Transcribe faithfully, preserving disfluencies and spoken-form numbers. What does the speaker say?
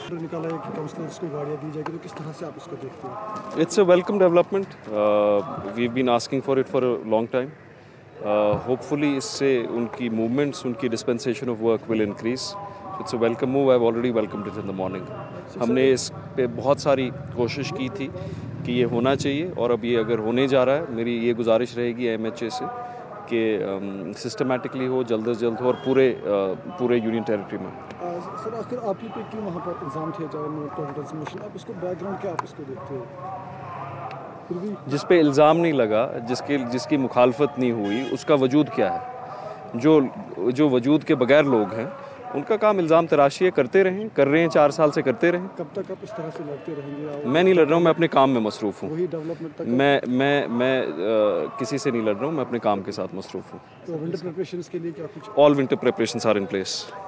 निकाला है कि काउंसलर्स को गाड़ियाँ दी जाएगी, तो किस तरह से आप इसको देखते हैं? It's a welcome development. Uh, we've been asking for it for a long time. Uh, hopefully इससे उनकी movements, उनकी dispensation of work will increase. It's a welcome move. I've already welcomed it in the morning. हमने इस पे बहुत सारी कोशिश की थी कि ये होना चाहिए, और अब ये अगर होने जा रहा है, मेरी ये गुजारिश रहेगी एम एच ए से कि सिस्टमेटिकली हो, जल्द से जल्द हो, और पूरे पूरे यूनियन टेरिटरी में। सर आखिर आप ही पे क्यों वहाँ पर इल्ज़ाम थे जाए कॉन्फिडेंस मोशन, आप इसको बैकग्राउंड क्या आप इसको देखते हो? फिर भी जिस पे इल्ज़ाम नहीं लगा, जिसके जिसकी मुखालफत नहीं हुई, उसका वजूद क्या है? जो जो वजूद के बगैर लोग हैं, उनका काम इल्ज़ाम तराशी है, करते रहें, कर रहे हैं, चार साल से करते रहें। कब तक आप इस तरह से लड़ते रहेंगे? मैं नहीं लड़ रहा हूँ, मैं अपने काम में मसरूफ़ हूँ। वही डेवलपमेंट तक मैं मैं मैं आ, किसी से नहीं लड़ रहा हूँ, मैं अपने काम के साथ मसरूफ़ हूँ। तो विंटर प्रिपरेशंस के लिए क्या कुछ? All winter preparations are in place.